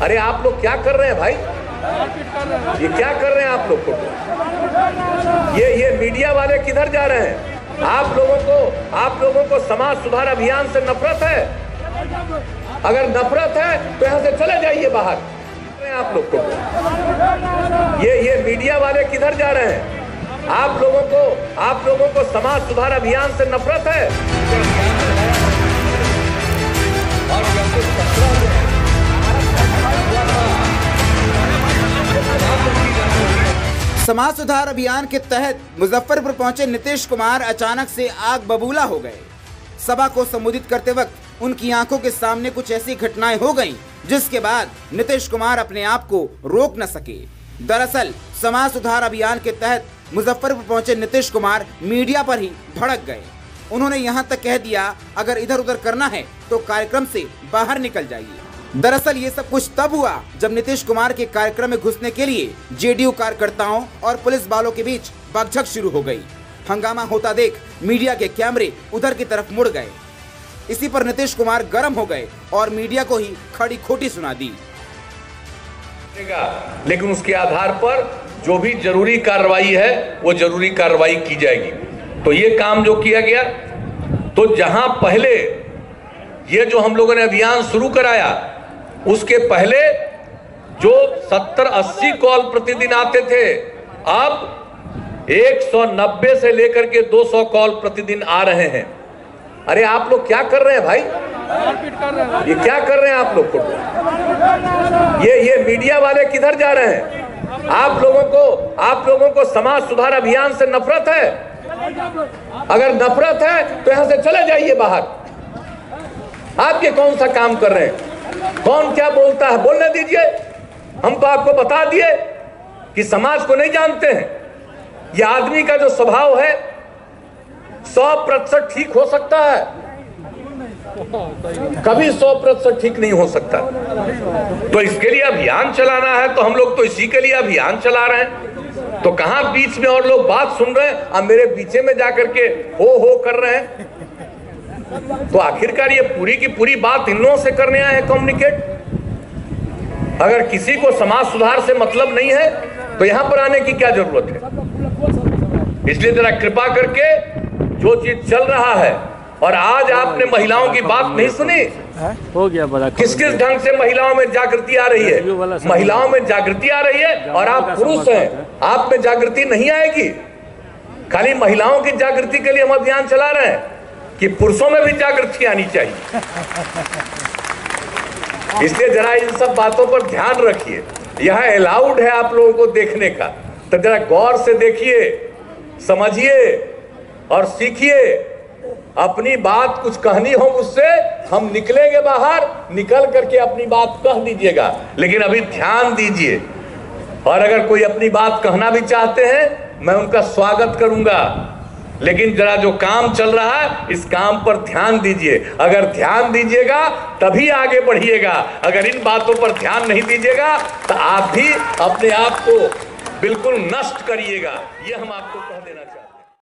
अरे आप लोग क्या कर रहे हैं भाई? ये क्या कर रहे हैं आप लोग को? ये मीडिया वाले किधर जा रहे हैं? आप लोगों को समाज सुधार अभियान से नफरत है? अगर नफरत है तो यहाँ से चले जाइए बाहर। आप लोग को ये मीडिया वाले किधर जा रहे हैं? आप लोगों को समाज सुधार अभियान से नफरत है? समाज सुधार अभियान के तहत मुजफ्फरपुर पहुंचे नीतीश कुमार अचानक से आग बबूला हो गए। सभा को संबोधित करते वक्त उनकी आंखों के सामने कुछ ऐसी घटनाएं हो गईं, जिसके बाद नीतीश कुमार अपने आप को रोक न सके। दरअसल समाज सुधार अभियान के तहत मुजफ्फरपुर पहुंचे नीतीश कुमार मीडिया पर ही भड़क गए। उन्होंने यहां तक कह दिया, अगर इधर उधर करना है तो कार्यक्रम से बाहर निकल जाइए। दरअसल ये सब कुछ तब हुआ जब नीतीश कुमार के कार्यक्रम में घुसने के लिए जेडीयू कार्यकर्ताओं और पुलिस वालों के बीच बकझक शुरू हो गई। हंगामा होता देख मीडिया के कैमरे उधर की तरफ मुड़ गए। इसी पर नीतीश कुमार गर्म हो गए और मीडिया को ही खड़ी खोटी सुना दी। लेकिन उसके आधार पर जो भी जरूरी कार्रवाई है वो जरूरी कार्रवाई की जाएगी। तो ये काम जो किया गया, तो जहां पहले ये जो हम लोगों ने अभियान शुरू कराया, उसके पहले जो 70-80 कॉल प्रतिदिन आते थे, अब 190 से लेकर के 200 कॉल प्रतिदिन आ रहे हैं। अरे आप लोग क्या कर रहे हैं भाई? ये क्या कर रहे हैं आप लोग को? ये मीडिया वाले किधर जा रहे हैं? आप लोगों को समाज सुधार अभियान से नफरत है? अगर नफरत है तो यहां से चले जाइए बाहर। आप ये कौन सा काम कर रहे हैं? कौन क्या बोलता है बोलने दीजिए। हम तो आपको बता दिए कि समाज को नहीं जानते हैं। यह आदमी का जो स्वभाव है 100% ठीक हो सकता है, कभी 100% ठीक नहीं हो सकता। तो इसके लिए अभियान चलाना है, तो हम लोग तो इसी के लिए अभियान चला रहे हैं। तो कहां बीच में और लोग बात सुन रहे हैं, अब मेरे पीछे में जाकर के हो कर रहे हैं। तो आखिरकार ये पूरी की पूरी बात इन लोगों से करने आए हैं कम्युनिकेट। अगर किसी को समाज सुधार से मतलब नहीं है तो यहां पर आने की क्या जरूरत है? इसलिए जरा कृपा करके जो चीज चल रहा है, और आज आपने महिलाओं की बात नहीं सुनी, हो गया बड़ा। किस किस ढंग से महिलाओं में जागृति आ रही है? महिलाओं में जागृति आ रही है, और आप पुरुष हैं, आप में जागृति नहीं आएगी। खाली महिलाओं की जागृति के लिए हम अभियान चला रहे हैं कि पुरुषों में भी जागृति आनी चाहिए। इसलिए जरा इन सब बातों पर ध्यान रखिए। यह अलाउड है आप लोगों को देखने का, तो जरा गौर से देखिए, समझिए और सीखिए। अपनी बात कुछ कहनी हो मुझसे, हम निकलेंगे बाहर, निकल करके अपनी बात कह दीजिएगा। लेकिन अभी ध्यान दीजिए, और अगर कोई अपनी बात कहना भी चाहते हैं मैं उनका स्वागत करूंगा। लेकिन जरा जो काम चल रहा है इस काम पर ध्यान दीजिए। अगर ध्यान दीजिएगा तभी आगे बढ़िएगा। अगर इन बातों पर ध्यान नहीं दीजिएगा तो आप भी अपने आप को बिल्कुल नष्ट करिएगा। ये हम आपको